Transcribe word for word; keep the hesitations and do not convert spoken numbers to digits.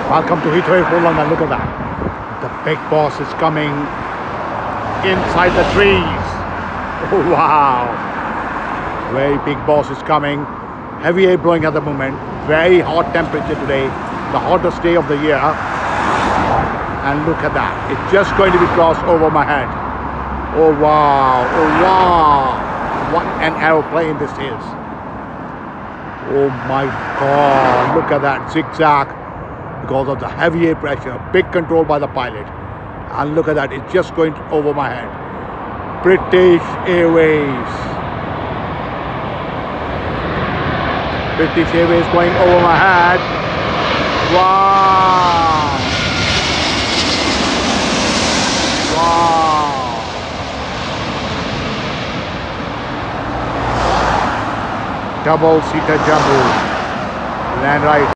Welcome to Heathrow Airport, London. Look at that. The big boss is coming inside the trees. Oh, wow. Very big boss is coming. Heavy air blowing at the moment. Very hot temperature today. The hottest day of the year. And look at that. It's just going to be crossed over my head. Oh, wow. Oh, wow. What an aeroplane this is. Oh, my God. Look at that. Zigzag. Because of the heavy air pressure. Big control by the pilot. And look at that. It's just going over my head. British Airways. British Airways going over my head. Wow. Wow. Double seater jumbo. Land right.